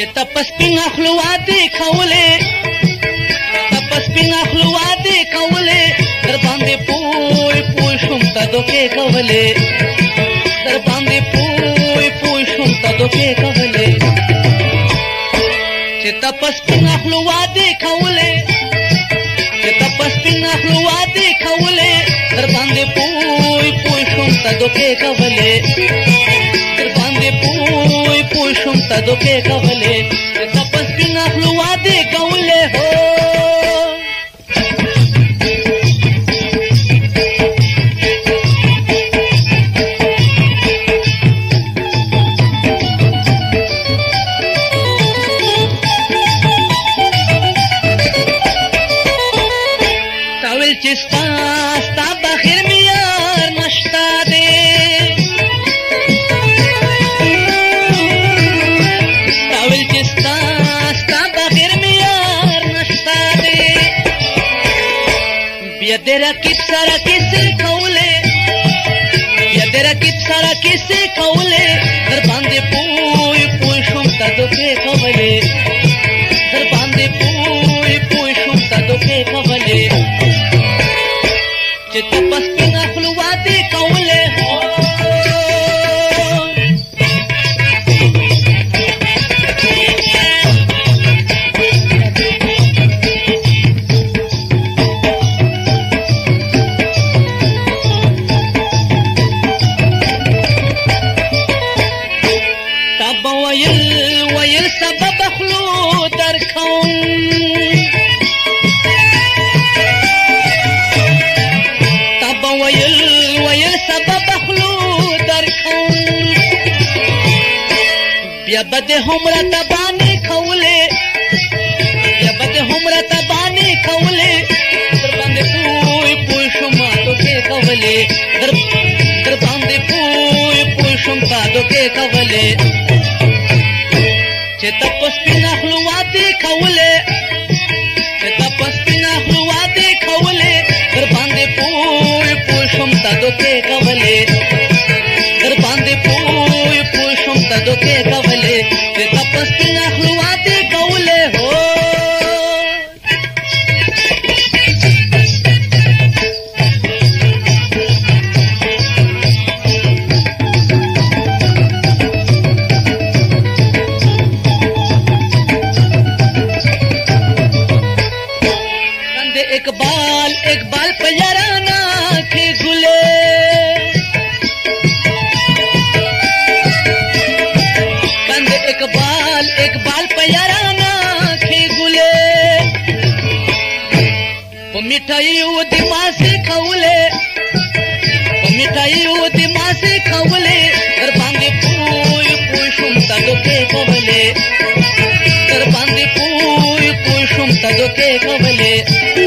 چې تپس پینه خلواتې کولې تپس پینه خلواتې کولې در باندې پوی شوم ته دوکې کولې در باندې پوی شوم ته دوکې کولې چې تپس پینه خلواتې کولې چې تپس پینه خلواتې کولې در باندې پوی شوم ته دوکې کولې در باندې پوی شوم ته دوکې کولې چې تپس پینه خلواتې کولې هو ستا بخیر میار نشتا دے تاویل چې ستا بخیر میار نشتا دے بیا دې رقیب سره کیسې کولې بیا دې رقیب سره کیسې کولې در باندې پوی شوم ته دوکې کولې در باندې پوی شوم ته دوکې کولې چې تپس پینه خلواتې کولې تا به ویل سبب خلو درکوم ویل سبب خلو درکوم بیا به دې هومره تبانې کولې بیا به دې هومره تبانې کولې در باندې پوی شوم دوکې کولې در باندې پوی شوم دوکې کولې چې تپس پینه خلواتې کولې چې تپس پینه خلواتې کولې در باندې پوی شوم ته دوکې کولې در باندې پوی شوم ته دوکې کولې چې تپس پینه خلواتې کولې هو اقبال په یارانه کې ګلې کند اقبال په یارانه کې ګلې په میټایو د ماسې کولې په میټایو د ماسې کولې در باندې پوی شوم ته دوکې کولې در باندې پوی شوم ته دوکې کولې